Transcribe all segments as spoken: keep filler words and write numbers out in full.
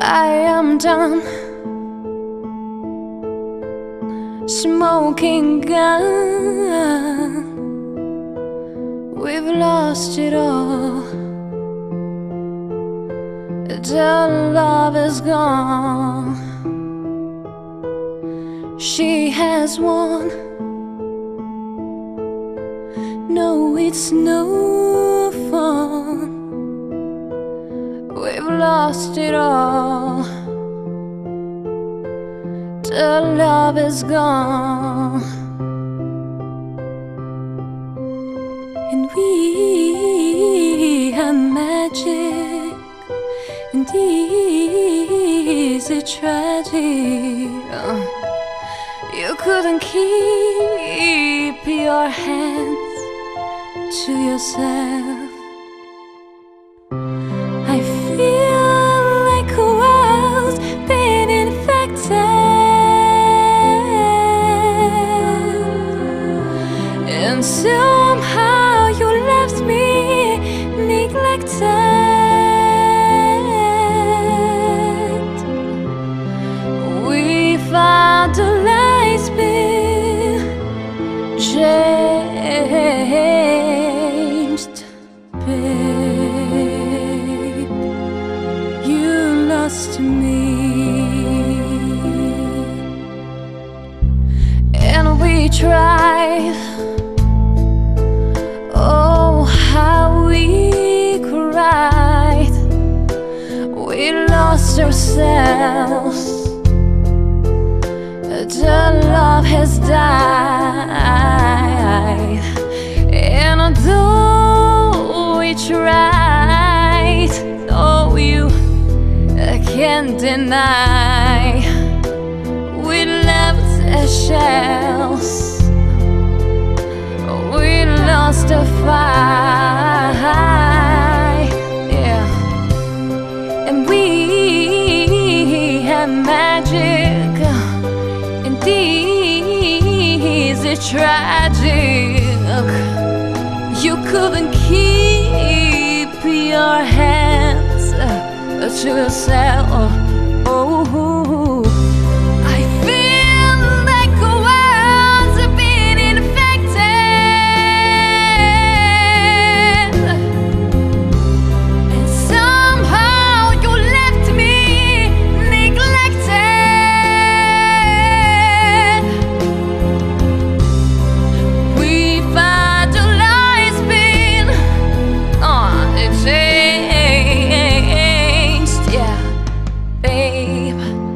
I am done smoking gun. We've lost it all. The love is gone. She has won. No, it's no fun. We've lost it all. The love is gone. And we have magic, and is it tragic? You couldn't keep your hands to yourself. I feel like a world's been infected, and somehow you left me neglected. We found the lights been changed, babe. You lost me, and we tried. Oh, how we cried. We lost ourselves. The love has died. And although we tried, oh, you can't deny, we left as shells. We lost the fight, yeah. And we had magic, and this is tragic. You couldn't keep your hands to yourself. Oh, I feel like a world's been infected, and somehow you left me neglected. We found the lights been on the changed, yeah, babe.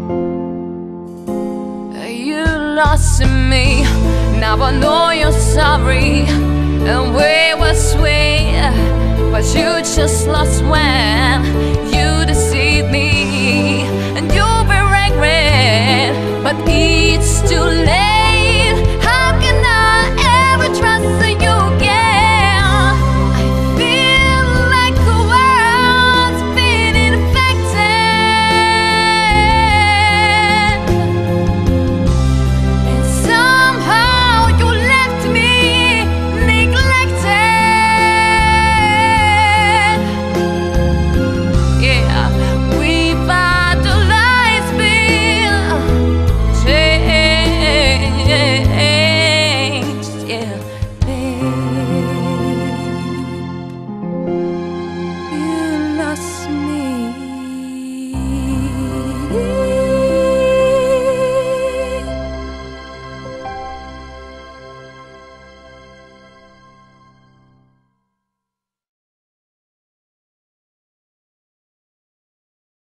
You lost me. Now I know you're sorry, and we were sweet, but you just lost when you deceived me, and you'll be regret, but it's too late.